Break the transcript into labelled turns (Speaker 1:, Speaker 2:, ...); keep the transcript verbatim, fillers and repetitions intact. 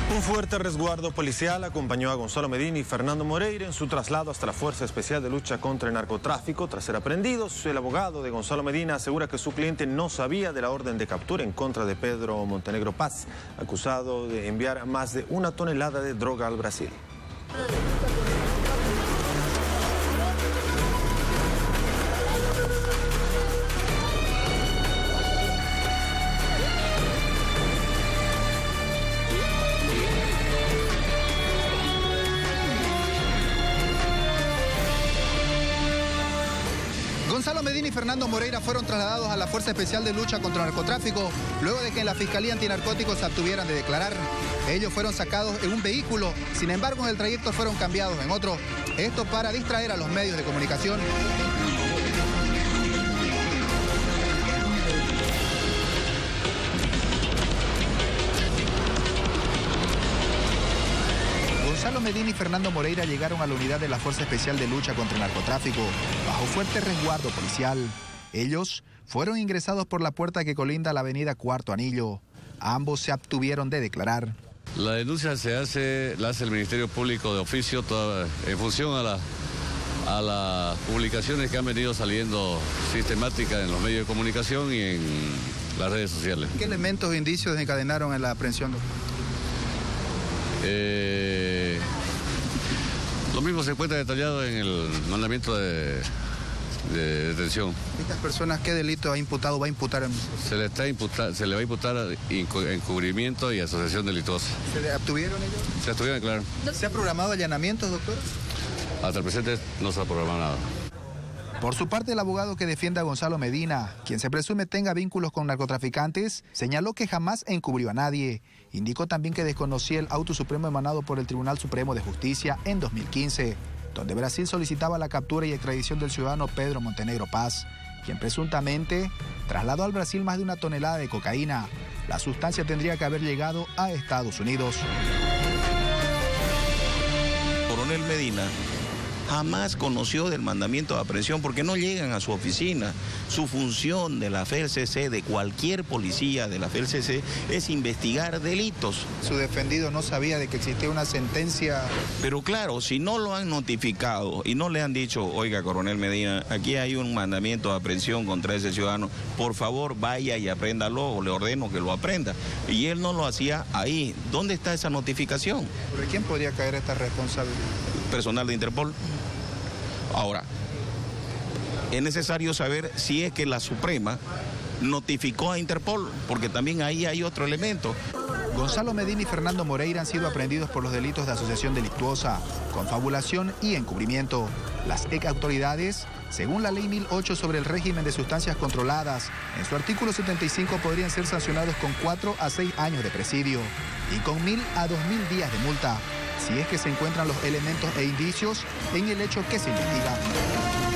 Speaker 1: Un fuerte resguardo policial acompañó a Gonzalo Medina y Fernando Moreira en su traslado hasta la Fuerza Especial de Lucha contra el Narcotráfico. Tras ser aprendidos, el abogado de Gonzalo Medina asegura que su cliente no sabía de la orden de captura en contra de Pedro Montenegro Paz, acusado de enviar más de una tonelada de droga al Brasil.
Speaker 2: Gonzalo Medina y Fernando Moreira fueron trasladados a la Fuerza Especial de Lucha contra el Narcotráfico luego de que en la Fiscalía Antinarcóticos se abstuvieran de declarar. Ellos fueron sacados en un vehículo, sin embargo en el trayecto fueron cambiados en otro. Esto para distraer a los medios de comunicación. Gonzalo Medina y Fernando Moreira llegaron a la unidad de la Fuerza Especial de Lucha contra el Narcotráfico bajo fuerte resguardo policial. Ellos fueron ingresados por la puerta que colinda la avenida Cuarto Anillo. Ambos se abstuvieron de declarar.
Speaker 3: La denuncia se hace, la hace el Ministerio Público de oficio toda, en función a, la, a las publicaciones que han venido saliendo sistemáticas en los medios de comunicación y en las redes sociales.
Speaker 2: ¿Qué elementos e indicios desencadenaron en la aprehensión, doctor?
Speaker 3: Eh, lo mismo se encuentra detallado en el mandamiento de, de detención.
Speaker 2: ¿Estas personas qué delito ha imputado o va a imputar? En...
Speaker 3: Se le, está imputa, se le va a imputar encubrimiento y asociación delictuosa.
Speaker 2: ¿Se abstuvieron ellos?
Speaker 3: Se abstuvieron, claro.
Speaker 2: ¿Se ha programado allanamientos, doctor?
Speaker 3: Hasta el presente no se ha programado nada.
Speaker 2: Por su parte, el abogado que defiende a Gonzalo Medina, quien se presume tenga vínculos con narcotraficantes, señaló que jamás encubrió a nadie. Indicó también que desconocía el auto supremo emanado por el Tribunal Supremo de Justicia en dos mil quince, donde Brasil solicitaba la captura y extradición del ciudadano Pedro Montenegro Paz, quien presuntamente trasladó al Brasil más de una tonelada de cocaína. La sustancia tendría que haber llegado a Estados Unidos.
Speaker 4: Coronel Medina jamás conoció del mandamiento de aprehensión porque no llegan a su oficina. Su función de la F E L C C, de cualquier policía de la F E L C C, es investigar delitos.
Speaker 2: Su defendido no sabía de que existía una sentencia.
Speaker 4: Pero claro, si no lo han notificado y no le han dicho, oiga, Coronel Medina, aquí hay un mandamiento de aprehensión contra ese ciudadano, por favor vaya y apréndalo, o le ordeno que lo aprenda. Y él no lo hacía ahí. ¿Dónde está esa notificación?
Speaker 2: ¿Por quién podría caer esta responsabilidad?
Speaker 4: Personal de Interpol. Ahora, es necesario saber si es que la Suprema notificó a Interpol, porque también ahí hay otro elemento.
Speaker 2: Gonzalo Medina y Fernando Moreira han sido aprehendidos por los delitos de asociación delictuosa, confabulación y encubrimiento. Las ex autoridades, según la Ley mil ocho sobre el régimen de sustancias controladas, en su artículo setenta y cinco podrían ser sancionados con cuatro a seis años de presidio y con mil a dos mil días de multa, si es que se encuentran los elementos e indicios en el hecho que se investiga.